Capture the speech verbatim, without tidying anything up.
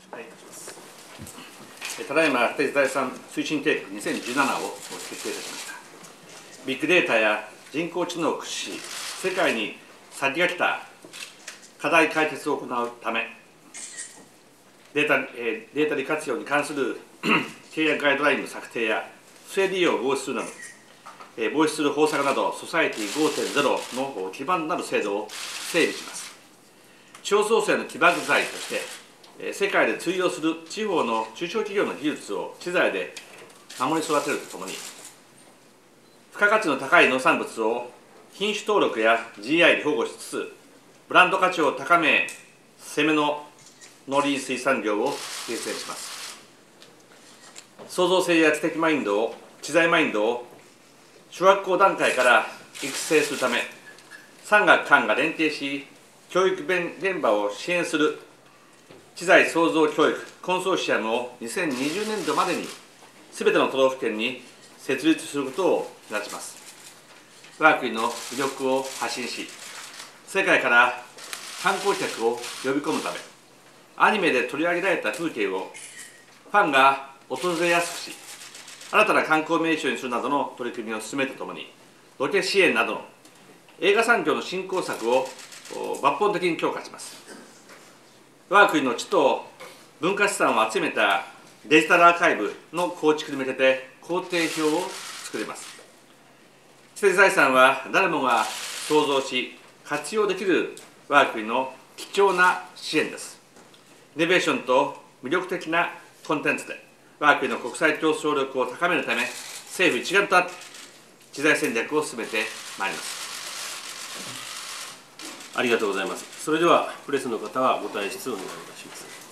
はい、ただいまデジタル資産推進計画にせんじゅうななを決定いたしました。ビッグデータや人工知能を駆使し、世界に先が来た課題解決を行うため、データ、えー、データ利活用に関する契約ガイドラインの策定や、不正利用を防止するなど、えー、防止する方策など、ソサエティ ごてんゼロ の基盤となる制度を整備します。地方創生の起爆剤として、世界で通用する地方の中小企業の技術を知財で守り育てるとともに、付加価値の高い農産物を品種登録や ジーアイ で保護しつつ、ブランド価値を高め、攻めの農林水産業を形成します。創造性や知的マインドを、知財マインドを小学校段階から育成するため、産学官が連携し、教育現場を支援する知財創造教育コンソーシアムをにせんにじゅうねんどまでにすべての都道府県に設立することを目指します。我が国の魅力を発信し、世界から観光客を呼び込むため、アニメで取り上げられた風景をファンが訪れやすくし、新たな観光名所にするなどの取り組みを進めるとともに、ロケ支援などの映画産業の振興策を抜本的に強化します。我が国の知と文化資産を集めたデジタルアーカイブの構築に向けて工程表を作ります。知的財産は誰もが創造し活用できる我が国の貴重な資源です。イノベーションと魅力的なコンテンツで我が国の国際競争力を高めるため、政府一丸となって知財戦略を進めてまいります。 ありがとうございます。それではプレスの方はご退出をお願いいたします。